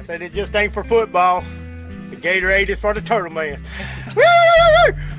Said it just ain't for football. The Gatorade is for the turtle man.